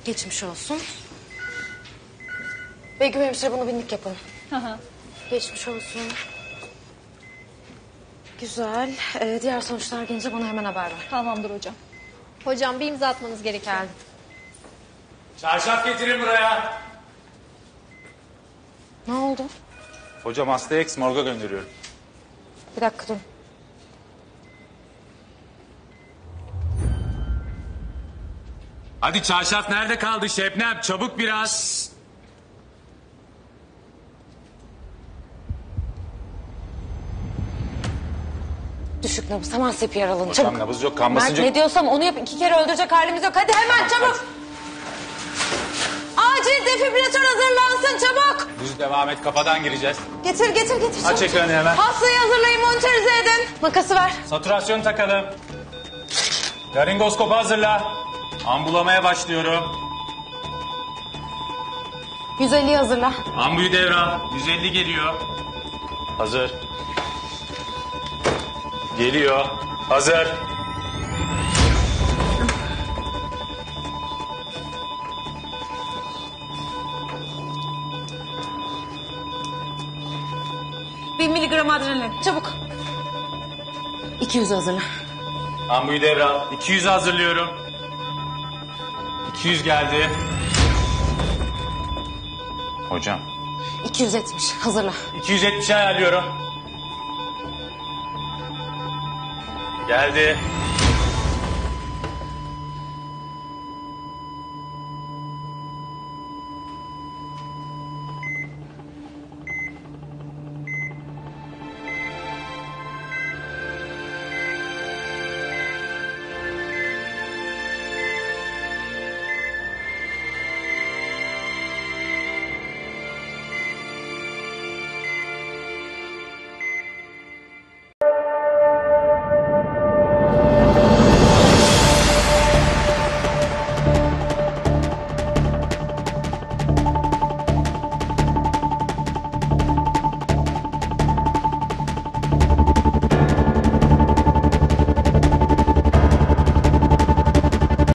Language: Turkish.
Geçmiş olsun. Begüm hemşire bunu binlik yapalım. Geçmiş olsun. Güzel. Diğer sonuçlar gelince bana hemen haber ver. Tamamdır hocam. Hocam bir imza atmanız gerekiyor. Geldim. Çarşaf getirin buraya. Ne oldu? Hocam hastayı morga gönderiyorum. Bir dakika dur. Hadi çarşaf nerede kaldı Şebnem? Çabuk biraz. Düşük nabız. Hemen CPR alın. Hocam Çabuk. nabız yok, kan basıncı Mert yok. ne diyorsam onu yap. 2 kere öldürecek halimiz yok. Hadi hemen çabuk. Acil defibrilatör hazırlansın çabuk. Düz devam et, kafadan gireceğiz. Getir. Aç Çabuk. ekranı hemen. Hastayı hazırlayın, monitörize edin. Makası ver. Saturasyon takalım. Laringoskopu hazırla. Ambulamaya başlıyorum. 150'yi hazırla. Ambuyu devral. 150 geliyor. Hazır. Geliyor. Hazır. Bir miligram adrenalin. Çabuk. 200 hazırla. Ambuyu devral. 200 hazırlıyorum. 200 geldi. Hocam. 270 hazırla. 270 ayarlıyorum. Geldi.